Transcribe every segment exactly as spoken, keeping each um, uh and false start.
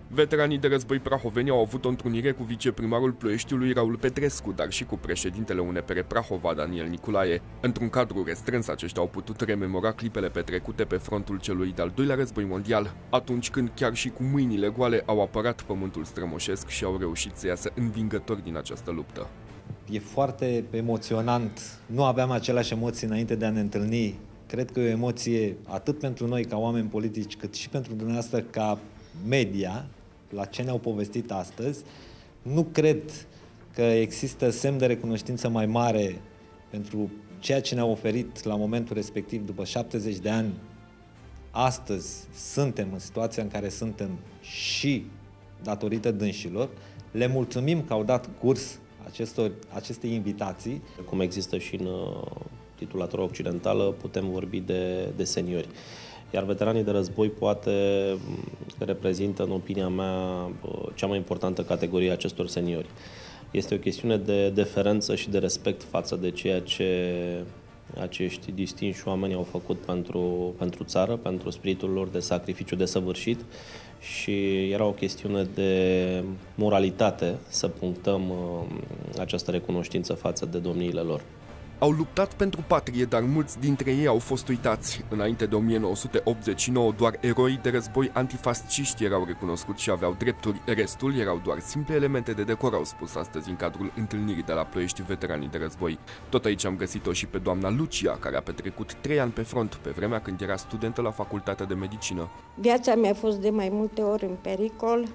Veteranii de război prahoveni au avut o întrunire cu viceprimarul Ploieștiului Raul Petrescu, dar și cu președintele U N P R Prahova, Daniel Niculae. Într-un cadru restrâns, aceștia au putut rememora clipele petrecute pe frontul celui de-al doilea război mondial, atunci când chiar și cu mâinile goale au apărat pământul strămoșesc și au reușit să iasă învingători din această luptă. E foarte emoționant. Nu aveam aceleași emoții înainte de a ne întâlni. Cred că e o emoție atât pentru noi ca oameni politici, cât și pentru dumneavoastră ca media, la ce ne-au povestit astăzi. Nu cred că există semn de recunoștință mai mare pentru ceea ce ne-au oferit la momentul respectiv, după șaptezeci de ani. Astăzi suntem în situația în care suntem și datorită dânșilor. Le mulțumim că au dat curs acestor, acestei invitații. Cum există și în titulatura occidentală, putem vorbi de, de seniori. Iar veteranii de război poate reprezintă, în opinia mea, cea mai importantă categorie a acestor seniori. Este o chestiune de deferență și de respect față de ceea ce acești distinși oameni au făcut pentru, pentru țară, pentru spiritul lor de sacrificiu desăvârșit, și era o chestiune de moralitate să punctăm această recunoștință față de domniile lor. Au luptat pentru patrie, dar mulți dintre ei au fost uitați. Înainte de o mie nouă sute optzeci și nouă, doar eroii de război antifasciști erau recunoscuți și aveau drepturi. Restul erau doar simple elemente de decor, au spus astăzi în cadrul întâlnirii de la Ploiești veteranii de război. Tot aici am găsit-o și pe doamna Lucia, care a petrecut trei ani pe front, pe vremea când era studentă la Facultatea de Medicină. Viața mea a fost de mai multe ori în pericol.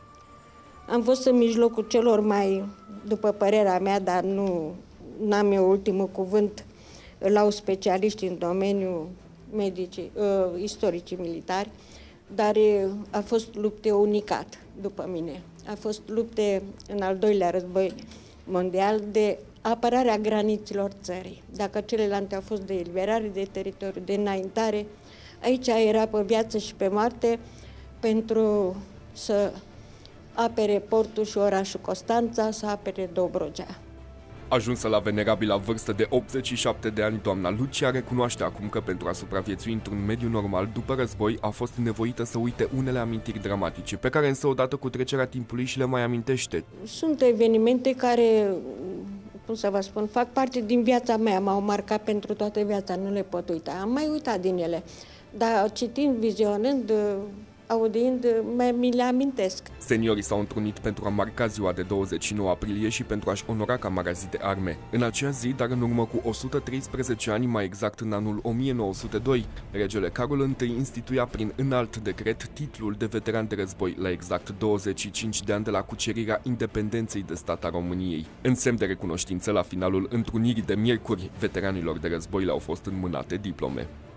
Am fost în mijlocul celor mai, după părerea mea, dar nu... n-am eu ultimul cuvânt, îl au specialiști în domeniul medicii, uh, istoricii militari, dar uh, a fost lupte unicat, după mine. A fost lupte în al doilea război mondial de apărarea graniților țării. Dacă celelalte au fost de eliberare de teritoriu, de înaintare, aici era pe viață și pe moarte pentru să apere portul și orașul Constanța, să apere Dobrogea. Ajunsă la venerabilă vârstă de optzeci și șapte de ani, doamna Lucia recunoaște acum că pentru a supraviețui într-un mediu normal după război a fost nevoită să uite unele amintiri dramatice, pe care însă odată cu trecerea timpului și le mai amintește. Sunt evenimente care, cum să vă spun, fac parte din viața mea, m-au marcat pentru toată viața, nu le pot uita. Am mai uitat din ele, dar citind, vizionând, audind, mi le amintesc. Seniorii s-au întrunit pentru a marca ziua de douăzeci și nouă aprilie și pentru a-și onora Camara Zi de Arme. În acea zi, dar în urmă cu o sută treisprezece ani, mai exact în anul o mie nouă sute doi, regele Carol I instituia prin înalt decret titlul de veteran de război la exact douăzeci și cinci de ani de la cucerirea independenței de stat a României. În semn de recunoștință, la finalul întrunirii de miercuri, veteranilor de război le-au fost înmânate diplome.